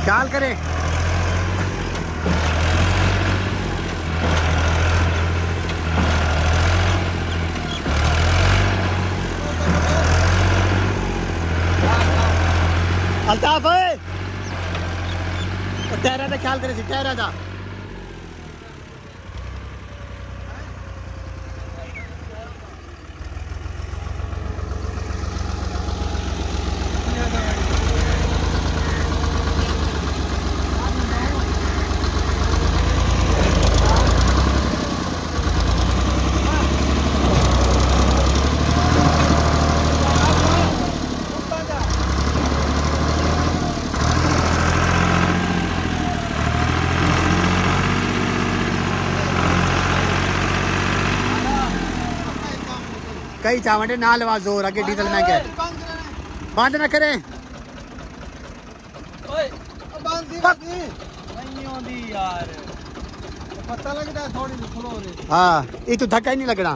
خیال کریں الطاف ہے ٹائرہ دا خیال کرے سی ٹائرہ دا کئی چاونڈے نہ لوا زور آگے ڈیزل مہنگا ہے بند نہ کریں ہاں یہ تو دھکا ہی نہیں لگنا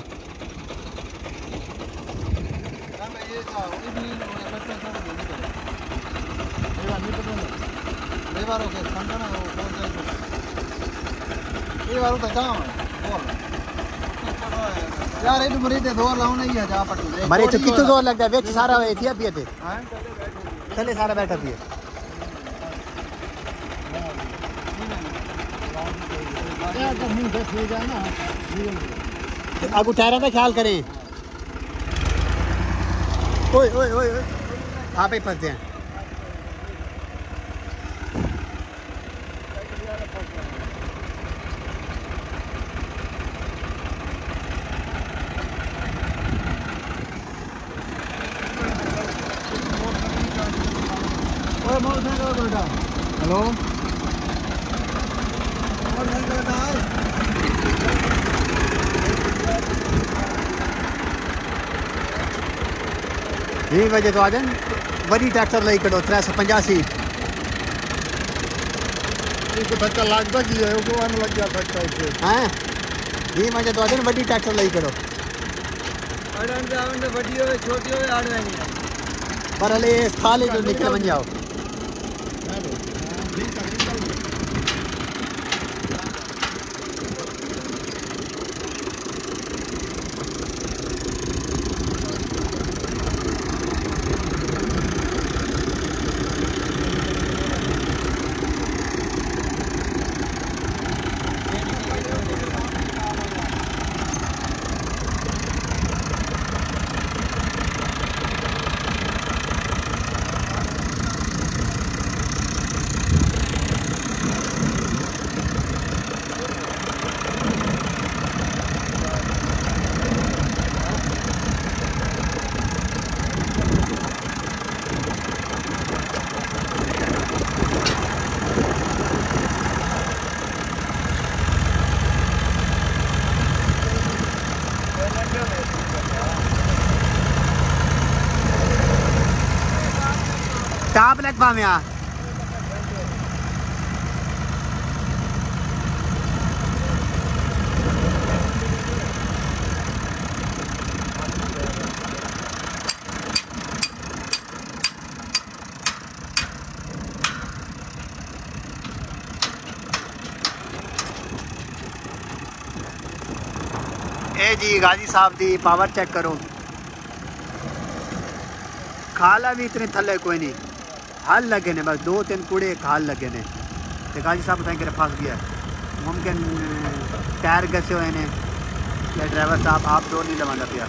مرے تو کتنے زور لگتا ہے ویچ سارا تھیا پیے تھے چلے سارا بیٹھا پیے آگو ٹائرہ کا خیال کریں اوئے اوئے اوئے آپ ہی پھنستے ہیں ہلو یہ وجہ تو آ جائیں بڑی ٹریکٹر لے کٹو 385 دھکا لگتا کی ہے وہ لگ گیا دھکا ہاں یہ وجہ تو آ جائیں بڑی ٹریکٹر لے کٹو چھوٹی ہوئے پر ہلے تھالے جو نکل بن جاؤ ٹاپ لگ پا میں اے جی غازی صاحب دی پاور چیک کرو کھالا بھی اتنے تھلے کوئی نہیں حال لگے نے بس 2-3 کوڑے کھال لگے نے غازی صاحب بتائیں کہ پھنس گیا ممکن ٹائر گسے ہوئے نے یا ڈرائیور صاحب آپ ڈور نہیں لوانا پیا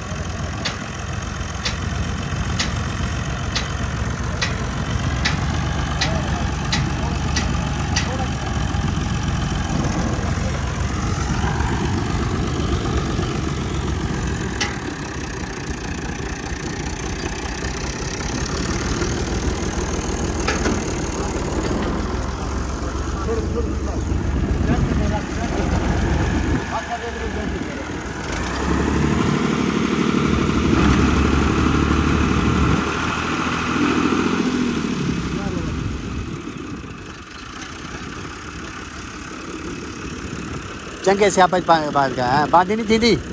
چنگے سے آپ بات گیا باندھی نہیں تھی تھی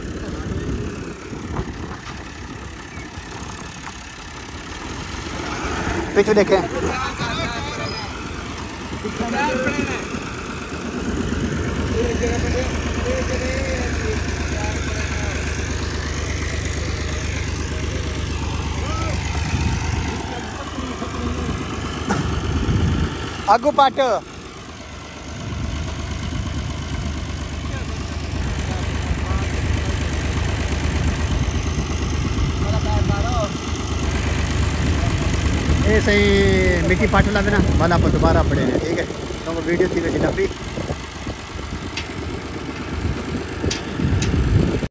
پیچھو دیکھیں आगू पाट ये सही मिट्टी पाट ला देना भला आप दोबारा पड़े ठीक है तो वीडियो थी वैसी लंबी